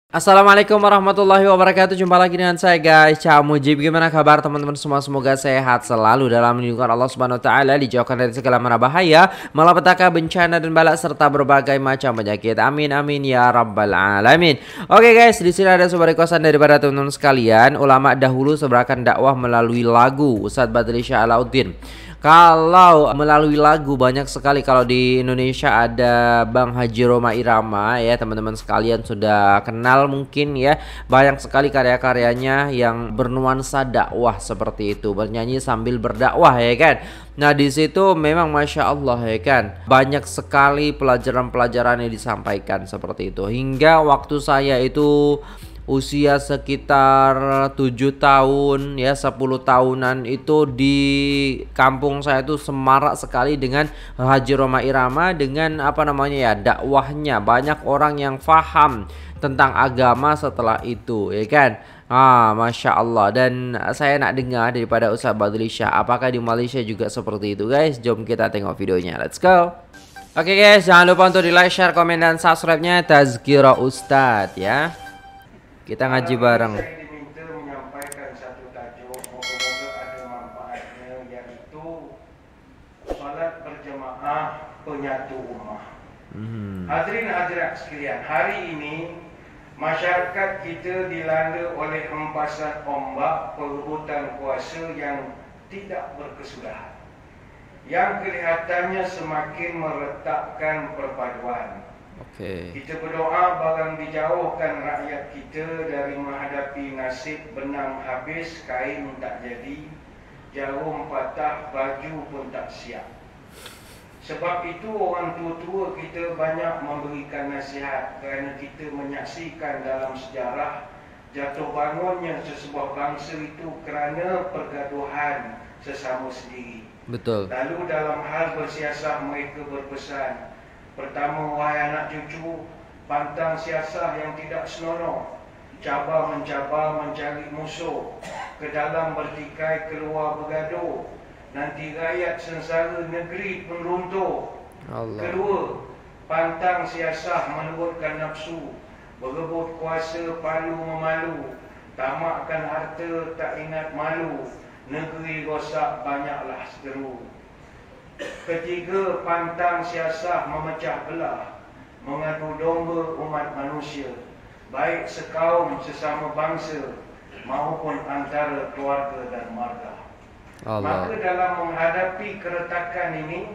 Assalamualaikum warahmatullahi wabarakatuh. Jumpa lagi dengan saya guys, Cak Mujib. Gimana kabar teman-teman semua? Semoga sehat selalu dalam lindungan Allah Subhanahu wa taala, dijauhkan dari segala mara bahaya, malapetaka, bencana dan bala serta berbagai macam penyakit. Amin amin ya rabbal alamin. Oke guys, di sini ada sebuah requestan daripada teman-teman sekalian. Ulama dahulu sebarkan dakwah melalui lagu. Ustadz Badri Shah Alauddin. Kalau melalui lagu banyak sekali. Kalau di Indonesia ada Bang Haji Rhoma Irama ya, teman-teman sekalian sudah kenal mungkin ya. Banyak sekali karya-karyanya yang bernuansa dakwah seperti itu, bernyanyi sambil berdakwah ya kan. Nah di situ memang masya Allah ya kan, banyak sekali pelajaran-pelajaran yang disampaikan seperti itu. Hingga waktu saya itu usia sekitar 7 tahun ya, 10 tahunan itu, di kampung saya itu semarak sekali dengan Haji Rhoma Irama, dengan apa namanya ya, dakwahnya. Banyak orang yang faham tentang agama setelah itu ya kan. Masya Allah. Dan saya nak dengar daripada Ustaz Badri Shah, apakah di Malaysia juga seperti itu guys? Jom kita tengok videonya, let's go. Oke guys, jangan lupa untuk di like, share, komen, dan subscribe-nya Tazkirah Ustadz ya. Kita ngaji bareng. Saya diminta menyampaikan satu tajuk, moga-moga ada manfaatnya, yaitu salat berjemaah penyatu ummah. Hadirin hadirat sekalian, hari ini masyarakat kita dilanda oleh hempasan ombak perebutan kuasa yang tidak berkesudahan, yang kelihatannya semakin meretakkan perpaduan. Kita berdoa barang dijauhkan rakyat kita dari menghadapi nasib benang habis, kain tak jadi, jarum patah, baju pun tak siap. Sebab itu orang tua-tua kita banyak memberikan nasihat, kerana kita menyaksikan dalam sejarah jatuh bangunnya sesebuah bangsa itu kerana pergaduhan sesama sendiri. Betul. Lalu dalam hal bersiasat mereka berpesan, pertama, wahai anak cucu, pantang siasah yang tidak senonoh, cabar mencabar mencari musuh, ke dalam bertikai keluar bergaduh, nanti rakyat sengsara negeri pun runtuh. Kedua, pantang siasah menurutkan nafsu, berebut kuasa palu memalu, tamakkan harta tak ingat malu, negeri rosak banyaklah seteru. Ketiga, pantang siasah memecah belah, mengadu domba umat manusia, baik sekaum sesama bangsa maupun antara keluarga dan marga. Maka dalam menghadapi keretakan ini,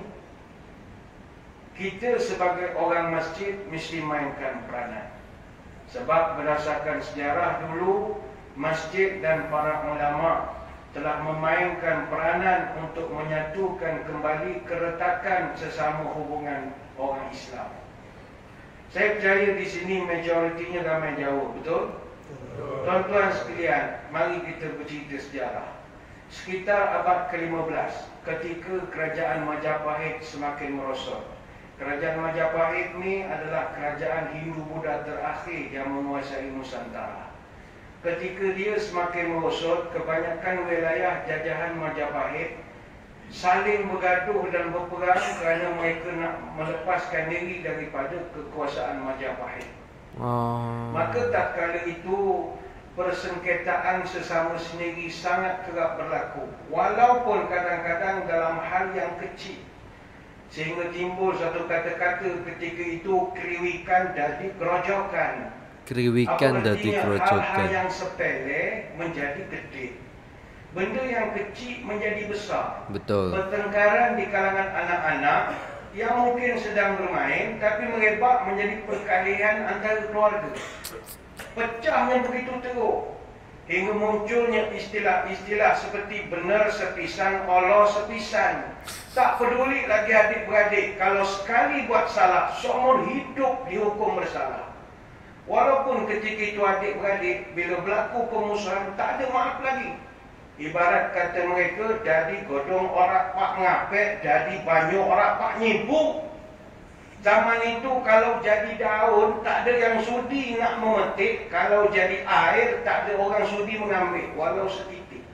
kita sebagai orang masjid mesti mainkan peranan. Sebab berdasarkan sejarah dulu, masjid dan para ulama telah memainkan peranan untuk menyatukan kembali keretakan sesama hubungan orang Islam. Saya percaya di sini majoritinya ramai Jawa, betul? Tuan-tuan sekalian, mari kita bercerita sejarah. Sekitar abad ke-15, ketika kerajaan Majapahit semakin merosot. Kerajaan Majapahit ini adalah kerajaan Hindu-Buddha terakhir yang menguasai Nusantara. Ketika dia semakin merosot, kebanyakan wilayah jajahan Majapahit saling bergaduh dan berperang kerana mereka nak melepaskan diri daripada kekuasaan Majapahit. Maka tatkala itu, persengketaan sesama sendiri sangat kerap berlaku, walaupun kadang-kadang dalam hal yang kecil, sehingga timbul satu kata-kata ketika itu, keriwikan jadi kerojokan. Keriwikan dari kerojokan. Hal-hal yang sepele menjadi gede, benda yang kecil menjadi besar. Betul. Pertengkaran di kalangan anak-anak yang mungkin sedang bermain, tapi merebak menjadi perkelahian antara keluarga. Pecahnya begitu teruk, hingga munculnya istilah-istilah seperti benar sepisan, Allah sepisan. Tak peduli lagi adik-beradik, kalau sekali buat salah, seumur hidup dihukum bersalah. Walaupun ketika itu adik-beradik, bila berlaku permusuhan, tak ada maaf lagi. Ibarat kata mereka, jadi godong orang pak ngapek, jadi banyak orang pak nyibuk. Zaman itu kalau jadi daun, tak ada yang sudi nak memetik. Kalau jadi air, tak ada orang sudi mengambil, walau setitik.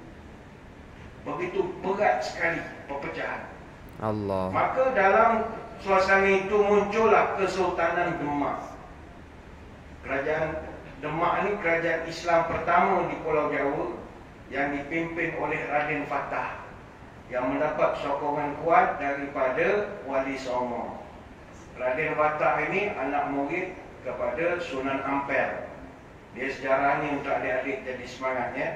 Begitu berat sekali perpecahan. Maka dalam suasana itu muncullah Kesultanan Demak. Kerajaan Demak ni kerajaan Islam pertama di Pulau Jawa yang dipimpin oleh Raden Fatah, yang mendapat sokongan kuat daripada Wali Songo. Raden Fatah ini anak murid kepada Sunan Ampel. Dia sejarah ni untuk adik-adik jadi semangatnya.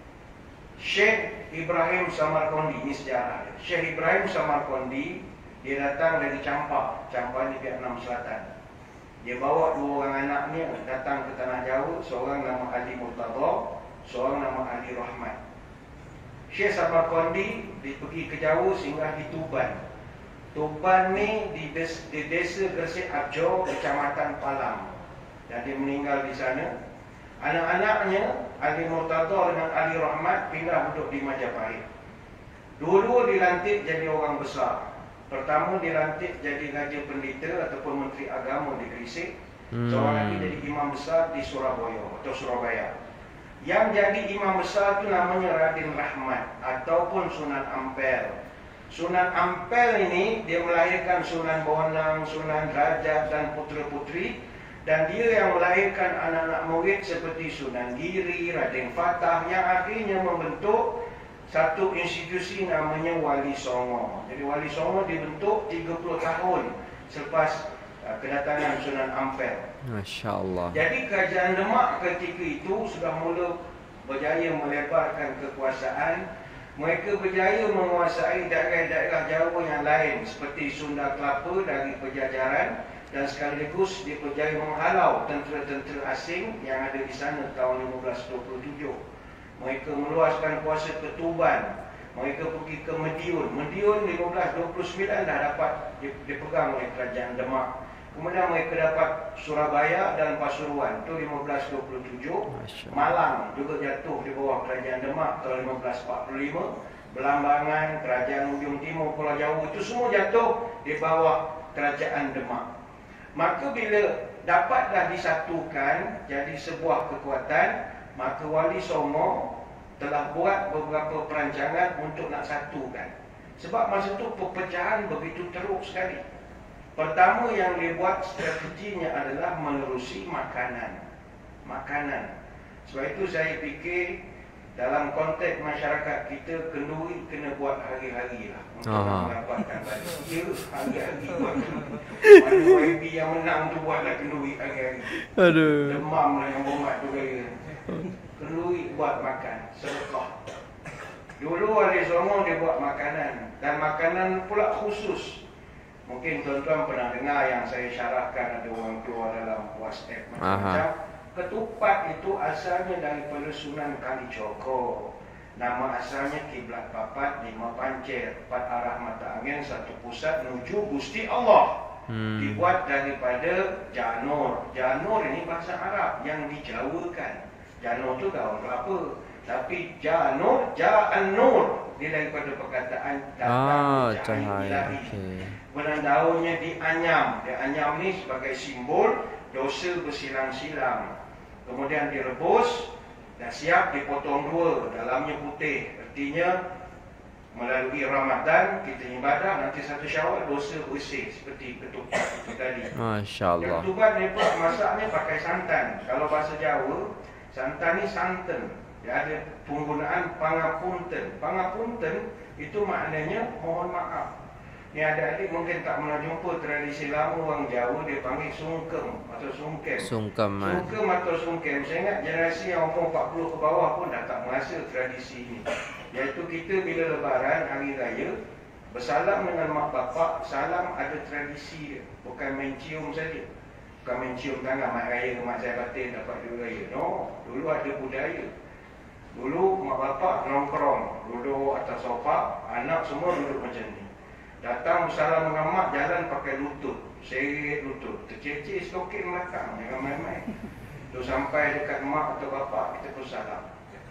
Syekh Ibrahim Samarkandi, ini sejarah dia. Syekh Ibrahim Samarkandi, dia datang dari Campak. Campak ni Vietnam Selatan. Dia bawa dua orang anaknya datang ke Tanah Jawa. Seorang nama Ali Murtada, seorang nama Ali Rahmat. Syekh Samarkandi dia pergi ke Jawa singgah di Tuban. Tuban ni di desa Gresik Arjo, Kecamatan Palang. Dan dia meninggal di sana. Anak-anaknya Ali Murtada dengan Ali Rahmat pindah duduk di Majapahit. Dua-dua dilantik jadi orang besar. Pertama dilantik jadi Raja Pendeta ataupun Menteri Agama di Gresik. Seorang lagi jadi imam besar di Surabaya atau Surabaya. Yang jadi imam besar itu namanya Raden Rahmat ataupun Sunan Ampel. Sunan Ampel ini dia melahirkan Sunan Bonang, Sunan Derajat dan putera-puteri. Dan dia yang melahirkan anak-anak murid seperti Sunan Giri, Raden Fatah, yang akhirnya membentuk satu institusi namanya Wali Songo. Jadi Wali Songo dibentuk 30 tahun selepas kedatangan Sunan Ampel. Masya Allah. Jadi kerajaan Demak ketika itu sudah mula berjaya melebarkan kekuasaan. Mereka berjaya menguasai daerah-daerah Jawa yang lain seperti Sunda Kelapa dari Pejajaran, dan sekaligus dia berjaya menghalau tentera-tentera asing yang ada di sana tahun 1527. Mereka meluaskan kuasa ke Tuban. Mereka pergi ke Madiun. Madiun 1529 dah dapat dipegang oleh kerajaan Demak. Kemudian mereka dapat Surabaya dan Pasuruan. Itu 1527. Malang juga jatuh di bawah kerajaan Demak tahun 1545. Belambangan, kerajaan Ujung Timur, Pulau Jawa, itu semua jatuh di bawah kerajaan Demak. Maka bila dapatlah disatukan jadi sebuah kekuatan, maka Wali Songo telah buat beberapa perancangan untuk nak satukan. Sebab masa itu perpecahan begitu teruk sekali. Pertama yang dia buat strateginya adalah menerusi makanan. Sebab itu saya fikir dalam konteks masyarakat kita, kenduri kena buat hari-hari lah untuk mendapatkan balik. Ya, hari-hari buat kenduri. Mana YB yang menang tu buatlah kenduri hari-hari. Aduh. Demam lah yang buat tu kaya. Kenduri buat makan, sedekah. Dulu Wali Songo dia buat makanan, dan makanan pula khusus. Mungkin tuan-tuan pernah dengar yang saya syarahkan, ada orang keluar dalam WhatsApp macam-macam. Ketupat itu asalnya daripada Sunan Kalijogo. Nama asalnya kiblat papat, 5 pancir, 4 arah mata angin, 1 pusat menuju Gusti Allah. Dibuat daripada janur. Janur ini bahasa Arab yang dijawakan. Janur tu daun kelapa. Tapi janur, ja'an-nur, dia daripada perkataan datang cahaya ilahi. Kemudian daunnya dianyam. Dianyam ni sebagai simbol dosa bersilang-silang. Kemudian direbus, dah siap dipotong dua. Dalamnya putih. Artinya melalui Ramadan kita ibadah, nanti 1 Syawal dosa bersih seperti ketupat itu tadi. Masya Allah. Ketupat ni pun masaknya pakai santan. Kalau bahasa Jawa, santan ni santan. Dia ada penggunaan pangapunten. Pangapunten itu maknanya mohon maaf. Ni adik-adik mungkin tak pernah jumpa tradisi lama orang Jawa, dia panggil sungkem atau sungkem. Sungkem atau sungkem. Saya ingat generasi yang umur 40 ke bawah pun dah tak merasa tradisi ini. Iaitu kita bila lebaran, hari raya, bersalam dengan mak bapak. Salam ada tradisi dia. Bukan main cium saja. Bukan main cium tangan mak raya ke mak saya batin dapat duit raya. No, dulu ada budaya. Dulu mak bapak nongkrong, duduk atas sofa, anak semua duduk macam ni. Datang bersalam dengan mak, jalan pakai lutut, seret lutut, terceceh stokin belakang, jangan main-main. Tu sampai dekat mak atau bapak, kita pun salam.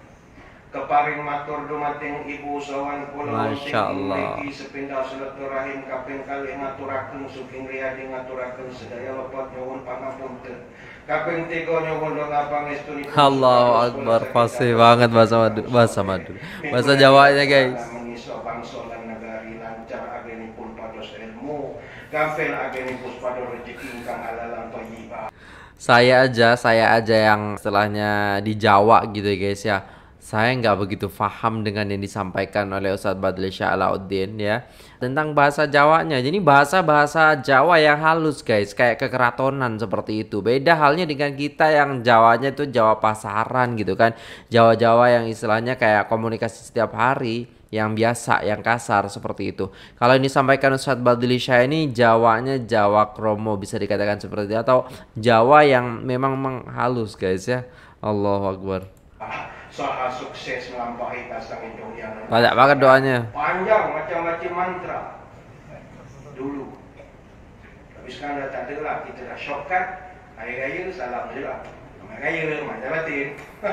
Keparing matur dumateng ibu sawan kula Masya Allah. Megi sepindah silaturahim kaping kalih ngaturaken suking riyadi ngaturaken sedaya lepat nyuwun pangapunten. Kaping 3 nyuwun donga pangestunipun. Allahu Akbar, fasih banget bahasa Madura. Bahasa Jawanya guys. Mengiso bangsa lan negari lancar agenipun pados ilmu gampel ageni puspada rezeki kang halalan thayyibah. Saya aja yang setelahnya di Jawa gitu ya guys ya. Saya nggak begitu paham dengan yang disampaikan oleh Ustadz Badli Shah Alauddin ya tentang bahasa Jawanya. Jadi bahasa Jawa yang halus guys, kayak kekeratonan seperti itu. Beda halnya dengan kita yang Jawanya itu Jawa pasaran gitu kan. Jawa-Jawa yang istilahnya kayak komunikasi setiap hari, yang biasa, yang kasar seperti itu. Kalau ini disampaikan Ustadz Badli Shah ini Jawanya Jawa Kromo bisa dikatakan seperti itu, atau Jawa yang memang halus guys ya. Allahu Akbar. Saha sukses melampaui pasang itu yang Banyak banget doanya. panjang macam-macam mantra dulu. Tapi sekarang dah tak ada lah, kita dah shortcut. Hari raya salam je lah. Hari raya macam batin.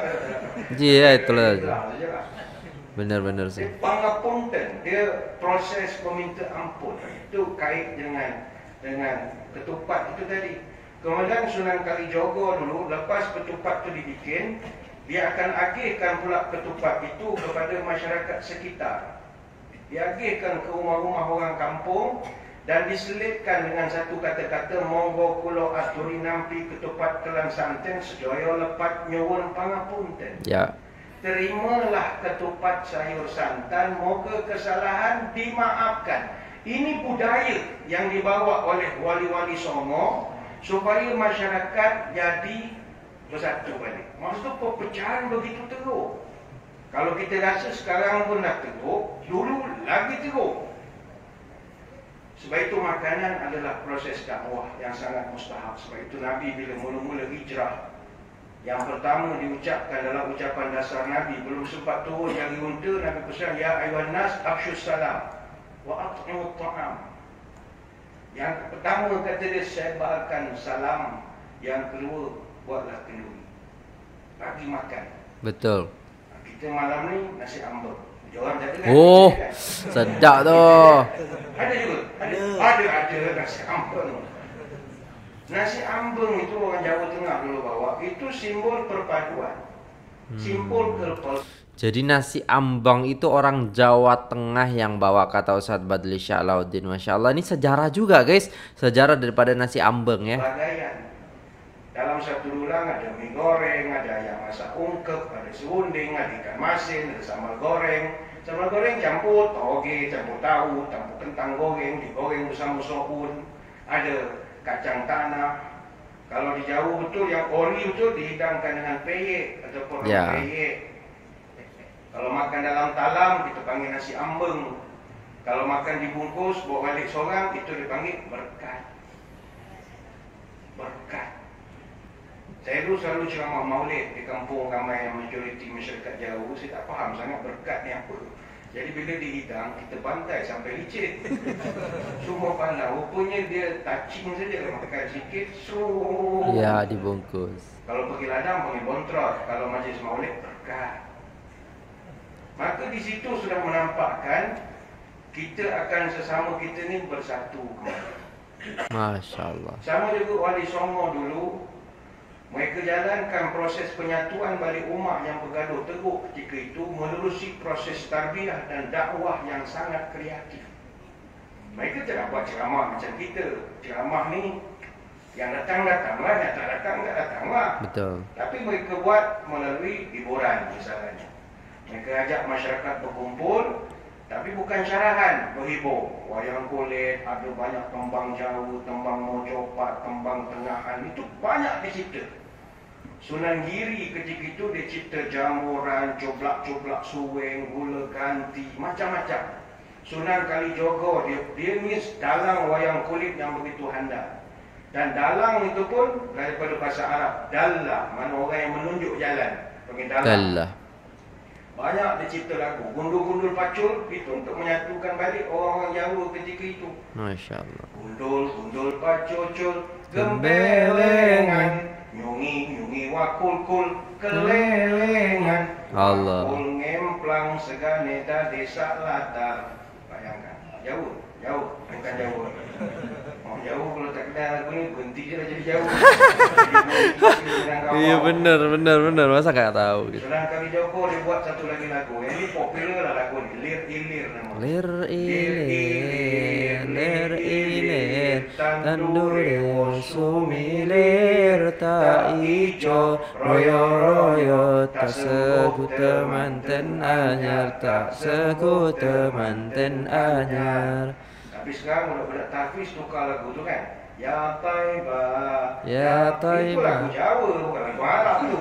Iya itulah. Salam je lah. Benar-benar sih. Pangapunten, dia proses meminta ampun itu kait dengan ketupat itu tadi. Kemudian Sunan Kalijogo dulu lepas ketupat itu dibikin, dia akan agihkan pula ketupat itu kepada masyarakat sekitar. Dia agihkan ke rumah-rumah orang kampung dan diselitkan dengan satu kata-kata monggo kula aturi nampi ketupat kelan santen sedaya lepat nyuwun pangapunten. Ya. Terimalah ketupat sayur santan, moga kesalahan dimaafkan. Ini budaya yang dibawa oleh wali-wali Songo supaya masyarakat jadi bersatu balik. Maksud perpecahan begitu teruk. Kalau kita rasa sekarang pun dah teruk, dulu lagi teruk. Sebab itu makanan adalah proses dakwah yang sangat mustahab. Sebab itu Nabi bila mula-mula hijrah, yang pertama diucapkan dalam ucapan dasar Nabi, belum sempat turun dari unta, Nabi pesan, ya ayuhan nas afsyus salam wa at'imut ta'am. Yang pertama kata dia, sebarkan salam. Yang kedua, buatlah kenduri, bagi makan. Betul. Kita malam ni nasi ambeng. Orang kata kan, Oh, kan? sedap tuh. Ada juga, ada nasi ambeng. Nasi ambeng itu orang Jawa Tengah dulu bawa, itu simbol perpaduan, simbol keperpaduan. Jadi nasi ambang itu orang Jawa Tengah yang bawa, kata Ustadz Badli Shah Alauddin. Masya Allah, ini sejarah juga guys, sejarah daripada nasi ambeng ya. Bagaian. Dalam satu tulang ada mie goreng, ada ayam masak ungkep, ada serunding, ada ikan masin, ada sambal goreng. Sambal goreng campur toge, campur tahu, campur kentang goreng, digoreng bersama soun. Ada kacang tanah. Kalau di Jawa betul, yang ori betul dihidangkan dengan peyek ataupun peyek. Kalau makan dalam talam, kita panggil nasi ambeng. Kalau makan dibungkus, bawa balik seorang, itu dipanggil berkat. Berkat. Saya dulu selalu ceramah maulid di kampung ramai yang majoriti masyarakat Jawa. Saya tak faham sangat berkat ni apa. Jadi bila dihidang, kita bantai sampai licin. Semua pandang. Rupanya dia touching saja, makan sikit, Ya, dibungkus. Kalau pergi ladang, panggil bontrot. Kalau majlis maulid, berkat. Maka di situ sudah menampakkan kita akan sesama kita ni bersatu kembali. Masya Allah. Sama juga Wali Songo dulu, mereka jalankan proses penyatuan balik umat yang bergaduh teruk ketika itu menerusi proses tarbiyah dan dakwah yang sangat kreatif. Mereka tidak buat ceramah macam kita. Ceramah ni yang datang-datanglah, yang tak datang tak datanglah. Betul. Tapi mereka buat melalui hiburan misalnya. Mereka ajak masyarakat berkumpul, tapi bukan syarahan, berhibur. Wayang kulit, ada banyak tembang Jawa, tembang mojopat, tembang tengahan, itu banyak dicipta. Sunan Giri ketika itu dia cipta jamuran, coblak-coblak suweng, gula ganti, macam-macam. Sunan Kalijogo, dia ni dalang wayang kulit yang begitu handal. Dan dalang itu pun daripada bahasa Arab, dallah, mana orang yang menunjuk jalan, panggil dalang. Banyak dicipta lagu, gundul-gundul pacul, itu untuk menyatukan balik orang-orang Jawa ketika itu. Masya Allah. Gundul-gundul pacul, gembelengan, nyungi-nyungi wakul-kul, kelelengan. Allah. Wakul ngemplang segane desa latar. Bayangkan, jauh, bukan Jawa. Jauh kalau tak dengarkan lagu ni berhenti je lah jadi jauh. Iya bener, masa gak tahu gitu. Sunan Kalijogo dia buat satu lagi lagu. Yang ni popular lah lagu ni. Lir Ilir nama. Lir ilir, tandure sumilir tak ijo, royo tak sekut temanten anyar, tak sekut temanten anyar. Tapi sekarang budak-budak tahfiz tukar lagu tu kan. Ya Taibah. Ya Itu lagu Taibah. Jawa bukan lagu Arab tu.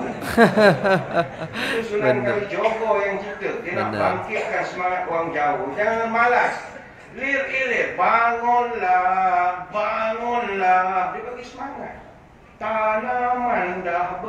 Itu Sunan Kalijogo yang cipta. Dia nak Benar. bangkitkan semangat orang Jawa. Jangan malas. Lir ilir, bangunlah, bangunlah. Dia bagi semangat. Tanaman dah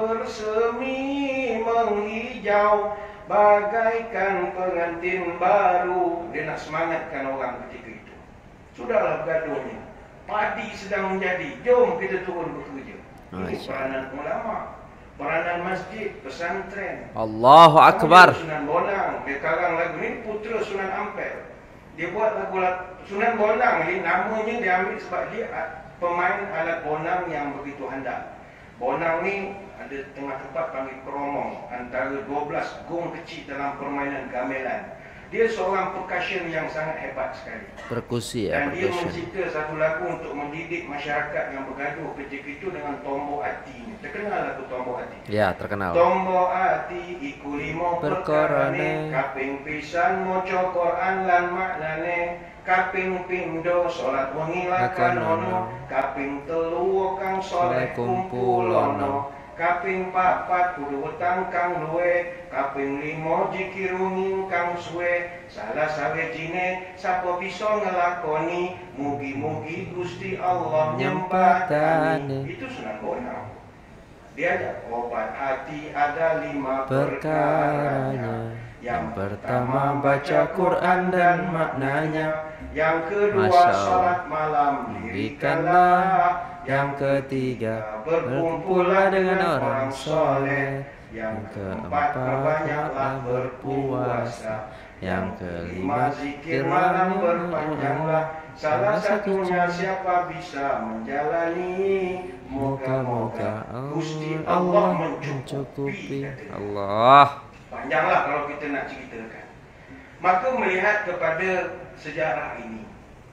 bersemi menghijau bagaikan pengantin baru. Dia nak semangatkan orang ketika itu. Sudahlah bergaduhnya. Padi sedang menjadi. Jom kita turun bekerja. Ini peranan ulama, peranan masjid, pesantren. Allahu Akbar. Sunan Bonang, dia karang lagu ni putera Sunan Ampel. Dia buat lagu Sunan Bonang ni namanya dia ambil sebab dia pemain alat bonang yang begitu handal. Bonang ni ada tengah tempat panggil keromong, antara 12 gong kecil dalam permainan gamelan. Dia seorang percussion yang sangat hebat sekali. Perkusi ya, Dan dia percussion. mencipta satu lagu untuk mendidik masyarakat yang bergaduh ketika itu dengan Tombo Ati. Terkenal lagu Tombo Ati. Ya, terkenal. Tombo ati iku limo perkarane, kaping pisan maca Quran lan maknane, kaping pindho salat wengi lakanono, kaping telu kang saleh kumpulono, kaping papat kudu wetang kang luwe, kaping limo jikir wengi kang suwe, salah sawijine sapa bisa ngelakoni, mugi-mugi Gusti Allah nyempatani. Itu Sunan Bonang. Dia ada obat hati ada 5 perkaranya. Yang pertama baca Quran dan maknanya. Yang kedua Masya Allah. salat malam dirikanlah. Yang ketiga berkumpullah dengan orang soleh. Yang keempat perbanyaklah berpuasa. Yang kelima zikir malam berpanjanglah. Salah satunya siapa bisa menjalani, moga-moga Gusti Allah mencukupi. Allah. Panjanglah kalau kita nak ceritakan. Maka melihat kepada sejarah ini,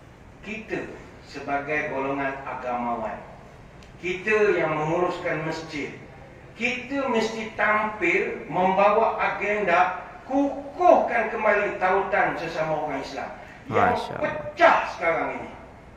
kita sebagai golongan agamawan, kita yang menguruskan masjid, kita mesti tampil membawa agenda kukuhkan kembali tautan sesama orang Islam yang Masya Allah. pecah sekarang ini.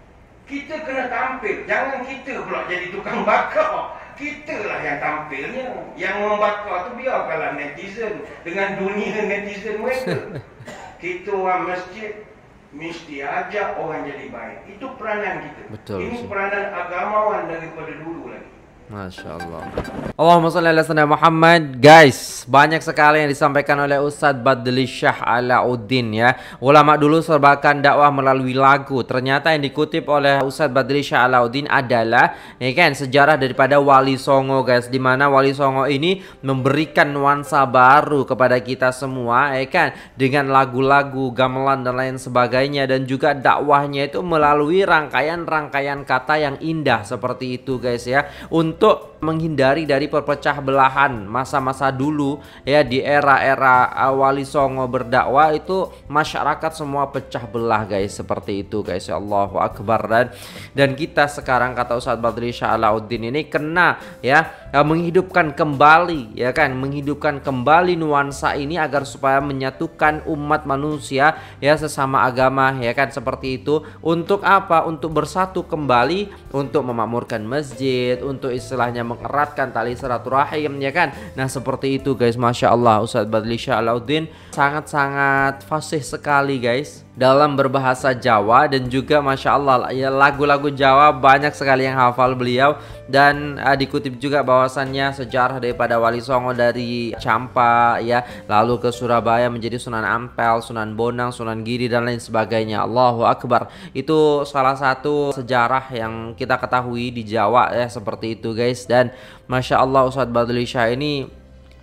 Kita kena tampil. Jangan kita pula jadi tukang bakar. Kita lah yang tampilnya. Yang membakar tu biarkanlah netizen dengan dunia netizen mereka. Kita orang masjid mesti ajak orang jadi baik. Itu peranan kita. Betul, Ini Ustaz. peranan agamawan daripada dulu lagi. Masya Allah. Allahumma shalli ala sayyidina Muhammad. Guys, banyak sekali yang disampaikan oleh Ustadz Badli Shah Alauddin ya. Ulama dulu serbakan dakwah melalui lagu. Ternyata yang dikutip oleh Ustadz Badli Shah Alauddin adalah ya kan, sejarah daripada Wali Songo guys, di mana Wali Songo ini memberikan nuansa baru kepada kita semua ya kan, dengan lagu-lagu, gamelan dan lain sebagainya, dan juga dakwahnya itu melalui rangkaian-rangkaian kata yang indah seperti itu guys ya, untuk menghindari dari perpecah belahan masa-masa dulu ya. Di era-era Wali Songo berdakwah itu masyarakat semua pecah belah guys, seperti itu guys ya. Allahu Akbar. Dan kita sekarang, kata Ustadz Badli Shah Alauddin, ini kena ya menghidupkan kembali ya kan, menghidupkan kembali nuansa ini agar supaya menyatukan umat manusia ya, sesama agama ya kan, seperti itu. Untuk apa? Untuk bersatu kembali, untuk memakmurkan masjid, untuk istilahnya mengeratkan tali silaturahim ya kan. Nah seperti itu guys. Masya Allah, Ustadz Badli Shah Alauddin sangat-sangat fasih sekali guys dalam berbahasa Jawa, dan juga Masya Allah ya, lagu-lagu Jawa banyak sekali yang hafal beliau. Dan dikutip juga bahwasannya sejarah daripada Wali Songo dari Campa ya, lalu ke Surabaya menjadi Sunan Ampel, Sunan Bonang, Sunan Giri dan lain sebagainya. Allahu Akbar. Itu salah satu sejarah yang kita ketahui di Jawa ya, seperti itu guys. Dan Masya Allah, Ustadz Badli Shah ini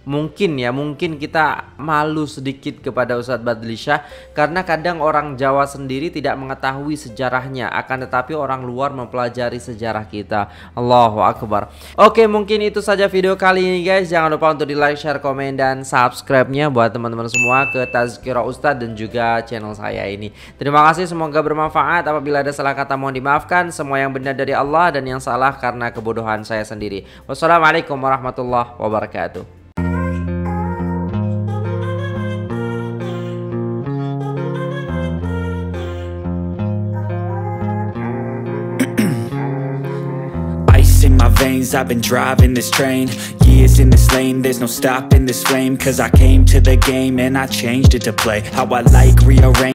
mungkin kita malu sedikit kepada Ustadz Badlisyah, karena kadang orang Jawa sendiri tidak mengetahui sejarahnya, akan tetapi orang luar mempelajari sejarah kita. Allahu Akbar. Oke, mungkin itu saja video kali ini guys. Jangan lupa untuk di like, share, komen, dan subscribe-nya buat teman-teman semua ke Tazkirah Ustadz dan juga channel saya ini. Terima kasih, semoga bermanfaat. Apabila ada salah kata mohon dimaafkan. Semua yang benar dari Allah dan yang salah karena kebodohan saya sendiri. Wassalamualaikum warahmatullahi wabarakatuh. In my veins, I've been driving this train, years in this lane, there's no stopping this flame, cause I came to the game and I changed it to play how I like, rearrange